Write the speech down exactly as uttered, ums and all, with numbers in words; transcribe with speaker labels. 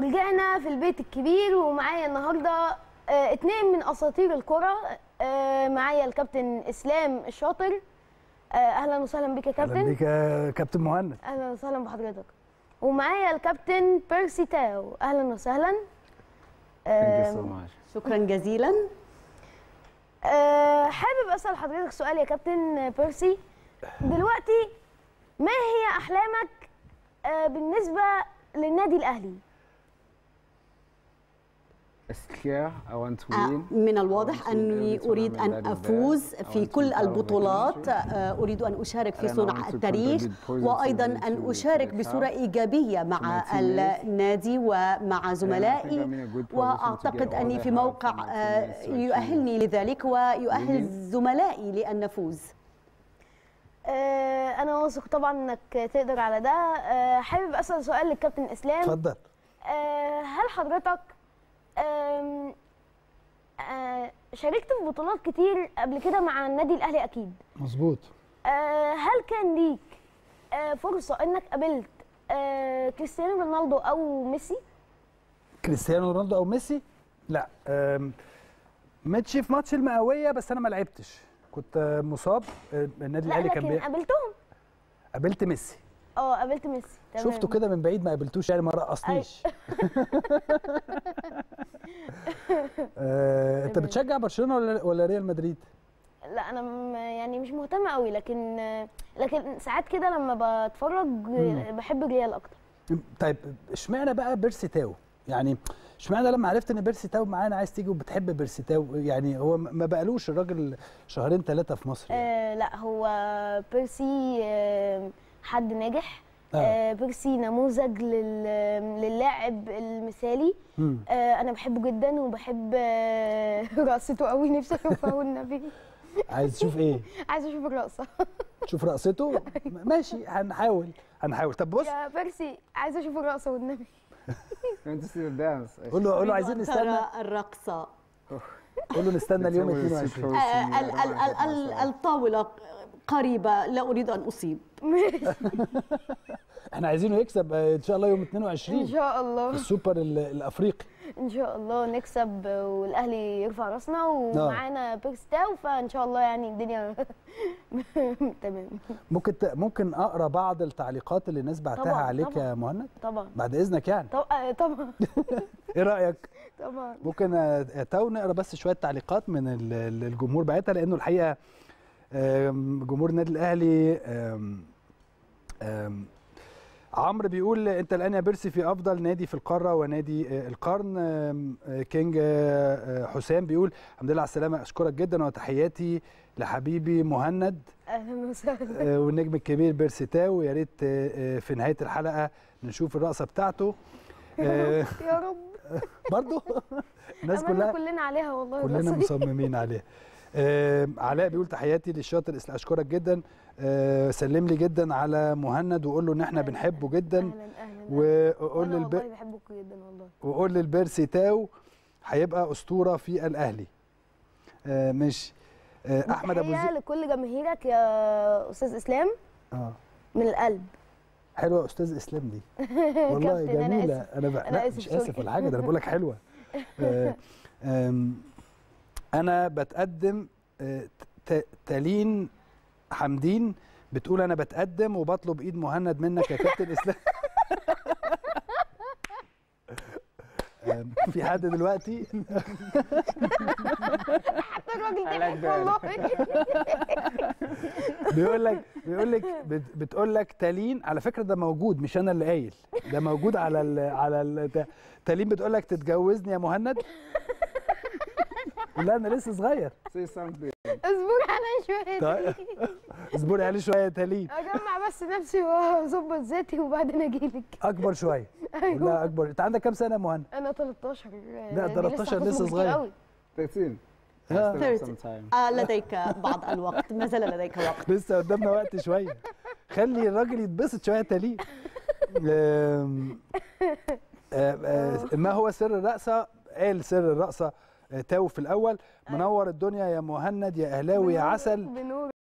Speaker 1: ورجعنا في البيت الكبير، ومعايا النهارده آه اتنين من اساطير الكره. آه معايا الكابتن اسلام الشاطر. آه اهلا وسهلا بك يا كابتن.
Speaker 2: اهلا بك يا كابتن مهند.
Speaker 1: اهلا وسهلا بحضرتك. ومعايا الكابتن بيرسي تاو. اهلا وسهلا.
Speaker 3: آه
Speaker 4: شكرا جزيلا.
Speaker 1: آه حابب اسال حضرتك سؤال يا كابتن بيرسي. دلوقتي ما هي احلامك آه بالنسبه للنادي الاهلي؟
Speaker 4: من الواضح أني أريد أن أفوز في كل البطولات، أريد أن أشارك في صنع التاريخ، وأيضا أن أشارك بصورة إيجابية مع النادي ومع زملائي، وأعتقد أني في موقع يؤهلني لذلك ويؤهل زملائي لأن نفوز.
Speaker 1: أنا واثق طبعا أنك تقدر على ده. حابب أسأل سؤال للكابتن إسلام.
Speaker 2: اتفضل.
Speaker 1: هل حضرتك أم أه شاركت في بطولات كتير قبل كده مع النادي الاهلي اكيد؟
Speaker 2: مظبوط.
Speaker 1: أه هل كان ليك أه فرصه انك قابلت أه كريستيانو رونالدو او ميسي؟
Speaker 2: كريستيانو رونالدو او ميسي؟ لا. ماتش في ماتش المئويه، بس انا ما لعبتش، كنت مصاب. النادي الاهلي كان
Speaker 1: لكن قابلتهم؟
Speaker 2: قابلت ميسي.
Speaker 1: اه قابلت ميسي. تمام.
Speaker 2: شفته كده من بعيد، ما قابلتوش يعني، ما رقصنيش. آه، انت بتشجع برشلونه ولا ولا ريال مدريد؟
Speaker 1: لا انا يعني مش مهتمه قوي، لكن لكن ساعات كده لما بتفرج بحب الريال اكتر.
Speaker 2: طيب اشمعنى بقى بيرسي تاو؟ يعني اشمعنى لما عرفت ان بيرسي تاو معانا عايز تيجي وبتحب بيرسي تاو؟ يعني هو ما بقالوش الراجل شهرين ثلاثه في مصر يعني.
Speaker 1: آه لا هو بيرسي آه حد ناجح. آه. آه بيرسي نموذج للاعب المثالي. آه انا بحبه جدا وبحب آه رقصته قوي، نفسي اشوفها والنبي.
Speaker 2: عايز تشوف ايه؟
Speaker 1: عايز اشوف الرقصه.
Speaker 2: تشوف رقصته؟ ماشي، هنحاول هنحاول. طب بص
Speaker 1: يا بيرسي، عايز اشوف الرقصه والنبي.
Speaker 2: قول له قول له عايزين نستنى
Speaker 4: الرقصه.
Speaker 2: قول له نستنى اليوم اثنين وعشرين.
Speaker 4: الطاوله قريبه، لا اريد ان اصيب.
Speaker 2: احنا عايزينه يكسب ان شاء الله يوم اثنين وعشرين
Speaker 1: ان شاء الله
Speaker 2: السوبر الافريقي.
Speaker 1: ان شاء الله نكسب والاهلي يرفع راسنا ومعانا بيرسي تاو، فان شاء الله يعني الدنيا تمام.
Speaker 2: ممكن ممكن اقرا بعض التعليقات اللي الناس بعتها عليك
Speaker 1: طبعًا
Speaker 2: يا مهند؟
Speaker 1: طبعا
Speaker 2: بعد اذنك يعني.
Speaker 1: طبعا طبعا.
Speaker 2: ايه رايك؟
Speaker 1: طبعا.
Speaker 2: ممكن يا تاو نقرا بس شويه تعليقات من الجمهور بعتها، لانه الحقيقه جمهور النادي الاهلي. أم أم عمرو بيقول انت الان يا بيرسي في افضل نادي في القاره ونادي القرن. كينج حسام بيقول الحمد لله على السلامه، اشكرك جدا وتحياتي لحبيبي مهند.
Speaker 1: اهلا وسهلا.
Speaker 2: والنجم الكبير بيرسي تاو، يا ريت في نهايه الحلقه نشوف الرقصه بتاعته.
Speaker 1: يا رب.
Speaker 2: برضه الناس كلها
Speaker 1: كلنا عليها والله،
Speaker 2: كلنا مصممين عليها. آه علاء بيقول تحياتي للشاطر، اشكرك جدا. آه سلم لي جدا على مهند وقول له ان احنا بنحبه جدا.
Speaker 1: اهلا اهلا.
Speaker 2: وقول
Speaker 1: للب... والله بحبك جدا والله.
Speaker 2: وقول للبيرسي تاو هيبقى اسطوره في الاهلي. آه ماشي. آه احمد ابو
Speaker 1: زيد لكل جماهيرك يا استاذ اسلام.
Speaker 2: اه
Speaker 1: من القلب.
Speaker 2: حلوه يا استاذ اسلام دي والله جميله. انا, أنا, أنا مش اسف ولا حاجه، ده انا بقول لك حلوه. آه أنا بتقدم. تالين حمدين بتقول أنا بتقدم وبطلب إيد مهند منك يا كابتن إسلام. في حد دلوقتي؟
Speaker 1: حتى الراجل ضحك والله.
Speaker 2: بيقول لك بيقول لك بتقول لك تالين، على فكرة ده موجود، مش أنا اللي قايل، ده موجود على ال على ال تالين بتقول لك تتجوزني يا مهند. لا انا لسه صغير.
Speaker 1: اصبري عليا شويه.
Speaker 2: طيب اصبري عليه شويه يا تالين.
Speaker 1: اجمع بس نفسي واظبط ذاتي وبعدين اجيلك.
Speaker 2: اكبر شويه.
Speaker 1: أيوة.
Speaker 2: لا اكبر. انت عندك كام سنه يا مهند؟
Speaker 1: انا تلتاشر.
Speaker 2: لا تلتاشر لسه صغير.
Speaker 3: ثلاثين.
Speaker 4: لديك بعض الوقت، ما زال لديك وقت.
Speaker 2: لسه قدامنا وقت شويه. خلي الراجل يتبسط شويه تالين. ما هو سر الرقصه؟ قال سر الرقصه تاو في الاول. منور الدنيا يا مهند يا اهلاوي يا عسل.